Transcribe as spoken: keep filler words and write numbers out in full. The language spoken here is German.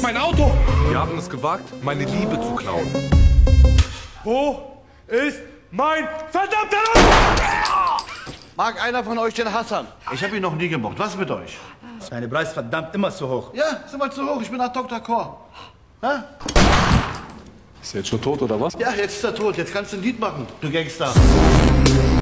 mein Auto. Wir haben es gewagt, meine Liebe zu klauen. Wo ist mein verdammter Auto? Mag einer von euch den Hassan? Ich habe ihn noch nie gemocht. Was mit euch? Deine Preis ist verdammt immer zu hoch. Ja, ist immer zu hoch. Ich bin nach Doktor Kor. Ha? Ist er jetzt schon tot oder was? Ja, jetzt ist er tot. Jetzt kannst du ein Lied machen, du Gangster.